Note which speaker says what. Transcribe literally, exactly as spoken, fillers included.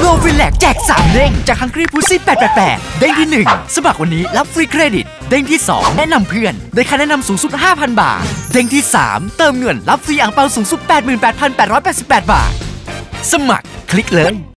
Speaker 1: ฟินแลกแจกสามเด้งจาก Hungry Pussy แปดแปดแปดเด้งที่หนึ่งสมัครวันนี้รับฟรีเครดิตเด้งที่สองแนะนำเพื่อนได้ค่าแนะนำสูงสุด ห้าพัน บาทเด้งที่สามเติมเงินรับฟรีอ่างเปาสูงสุด แปดหมื่นแปดพันแปดร้อยแปดสิบแปด บาทสมัครคลิกเลย